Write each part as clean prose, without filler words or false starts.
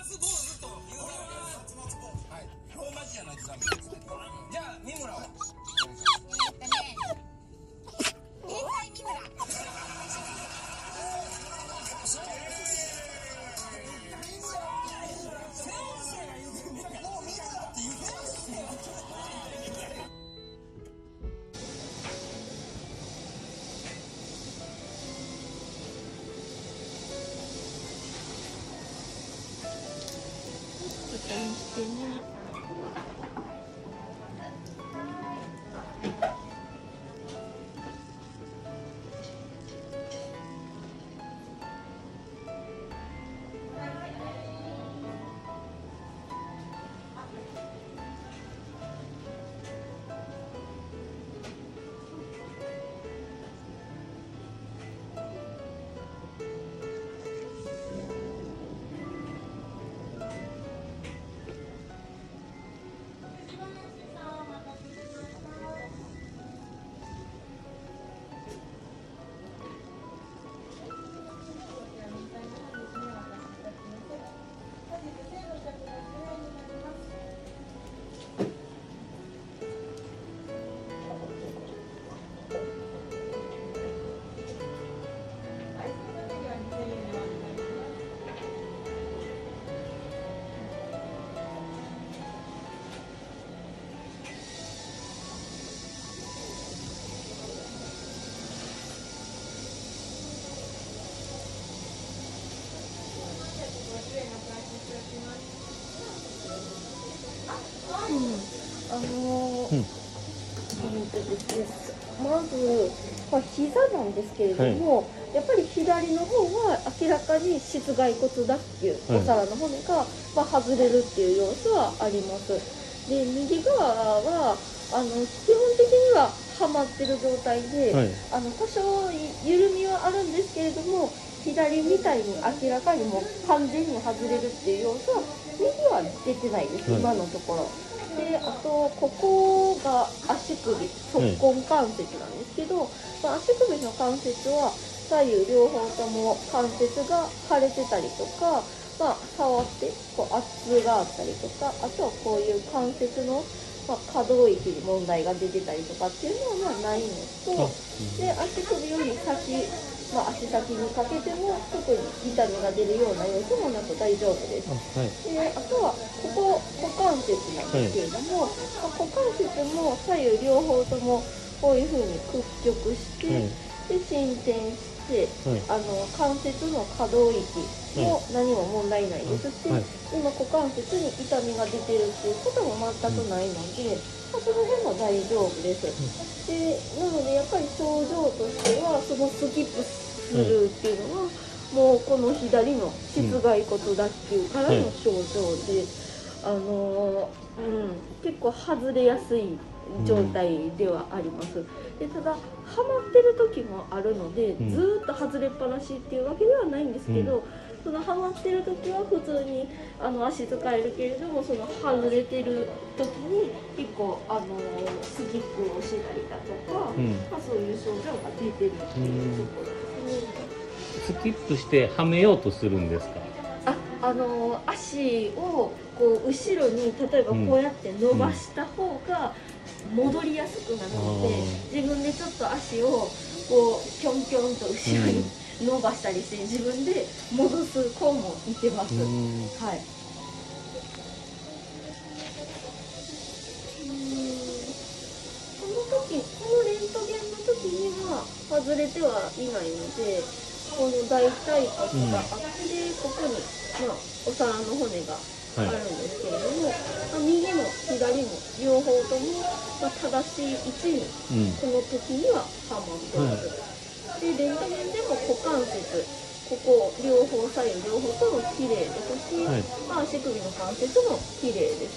松坊主というのは松坊主。はい。ローマ字じゃないとダメ。じゃあ三村は。 天才三村。してね。まず、膝なんですけれども、やっぱり左の方は明らかに膝蓋骨脱臼、お皿の骨が、外れるっていう様子はあります。で、右側は基本的にははまってる状態で、多少緩みはあるんですけれども、左みたいに明らかにもう完全に外れるっていう様子は右は出てないです、今のところ。で、あとここが足首、足根関節なんですけど、足首の関節は左右両方とも関節が腫れてたりとか、触って圧があったりとか、あとはこういう関節の可動域に問題が出てたりとかっていうのはないのと、で、足首より先、足先にかけても特に痛みが出るような様子もなく大丈夫です。で、あとはここ股関節なんですけれども、股関節も左右両方ともこういうふうに屈曲して、で伸展して、関節の可動域も何も問題ないですし、今股関節に痛みが出てるっていうことも全くないので、その辺も大丈夫です。で、なのでやっぱり症状としてはそのスキップするっていうのは、もうこの左の膝蓋骨脱臼からの症状で、結構外れやすい状態ではあります。で、ただはまってる時もあるので、ずっと外れっぱなしっていうわけではないんですけど、そのはまってる時は普通に足使えるけれども、その外れてる時に結構スキップをしたりだとか、そういう症状が出てるっていうところですね。 スキップしてはめようとするんですか？ 足をこう後ろに例えばこうやって伸ばした方が戻りやすくなるので、自分でちょっと足をこうピョンピョンと後ろに伸ばしたりして自分で戻す子もいてます。はい。このレントゲンの時には外れてはいないので、この大腿骨があって、ここに、お皿の骨があるんですけれども、右も左も両方とも、正しい位置に、この時にははまってます。で、レントゲンでも股関節、ここ両方左右両方とも綺麗ですし、足首の関節も綺麗です。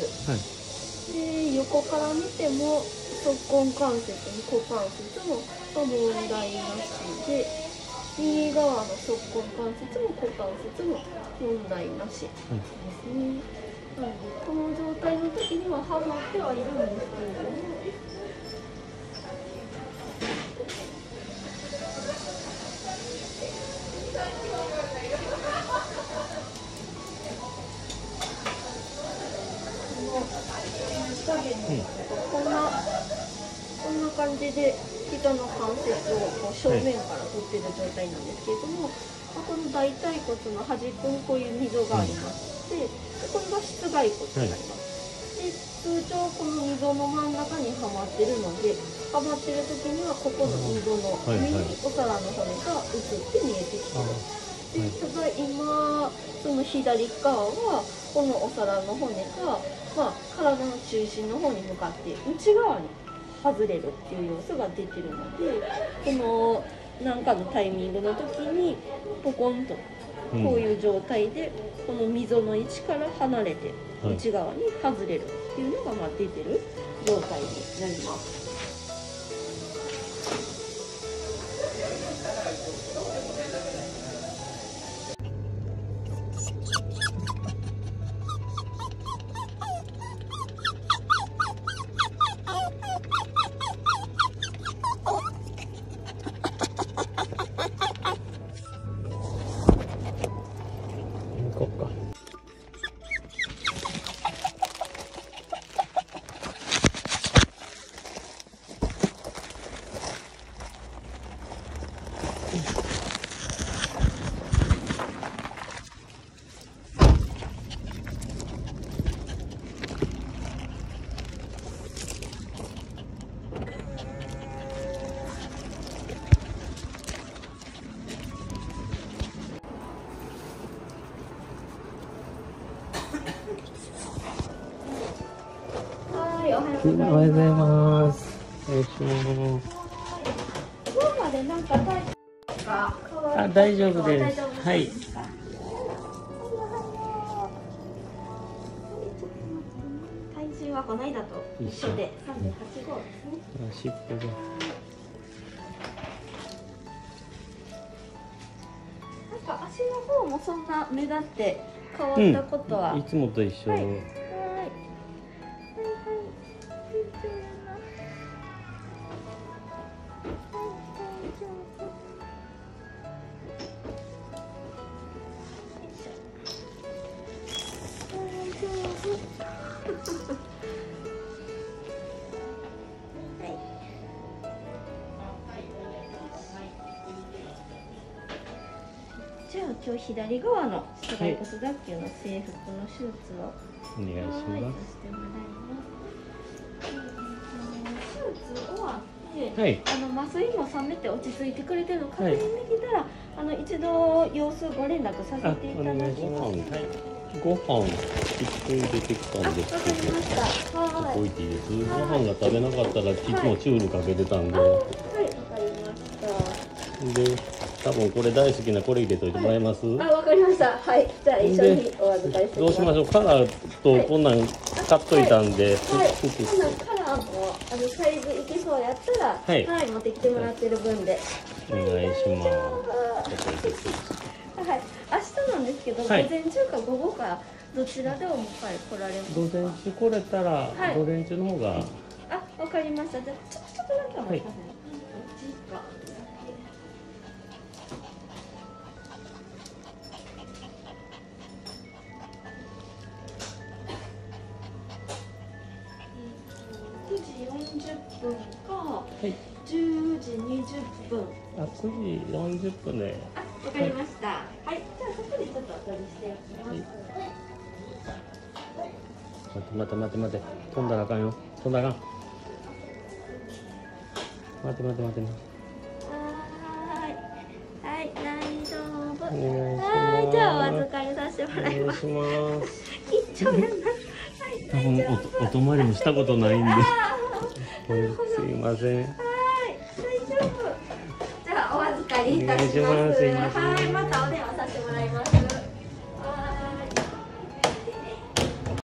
で、横から見ても足根関節も股関節も問題なしで、右側の足根関節も股関節も問題なしですね。なのでこの状態の時にははまってはいるんですけれども、 加減なんですけど、こんな感じで膝の関節をこう正面から取ってる状態なんですけれども、この大腿骨の端っこにこういう溝がありまして、これが室外骨になります。で通常この溝の真ん中にはまってるので、はまってる時にはここの溝の上にお皿の骨が映って見えてきてる。でただ今その左側はこのお皿の骨が、体の中心の方に向かって内側に外れるっていう要素が出てるので、この何かのタイミングの時にポコンとこういう状態でこの溝の位置から離れて内側に外れるっていうのが出てる状態になります。 行こっか。おはようございます。お願いします。 今までなんか大丈夫です。はい。 体重はこの間と一緒で3.85ですね。 尻尾が。 なんか足の方もそんな目立って変わったことは、 いつもと一緒。 じゃあ今日左側の室外骨脱臼の制服の手術をお願いします。 させてもらいます。手術終わって、麻酔も冷めて落ち着いてくれてるの確認できたら、一度様子ご連絡させていただきます。 ご飯一回出てきたんですけど、置いていいです。ご飯が食べなかったらいつもチュールかけてたんで。 はい、わかりました。 で、多分これ大好きなこれ入れといてもらえます？ わかりました。はい、じゃあ一緒にお預かりしてどうしましょう。カラーとこんなん買っといたんで、 カラーもサイズいけそうやったら、はい、持ってきてもらってる分でお願いします。 はい、明日なんですけど、午前中か午後かどちらでお迎え来られますか？ 午前中来れたら、午前中の方が。 わかりました。じゃあちょっとだけお待ちください。どっちか。9時40分か、10時20分。 9時40分で。 わかりました。はい、じゃあここでちょっとお取りしておきます。 待て。飛んだらあかんよ。飛んだらあかん。待て。 はい、大丈夫。 はい、 じゃあお預かりさせてもらいます。 お願いします。 一丁目な。 多分お泊まりもしたことないんで。すいません。 はい、大丈夫。じゃあお預かりいたします。 お願いします。 はい、またお電話させてもらいます。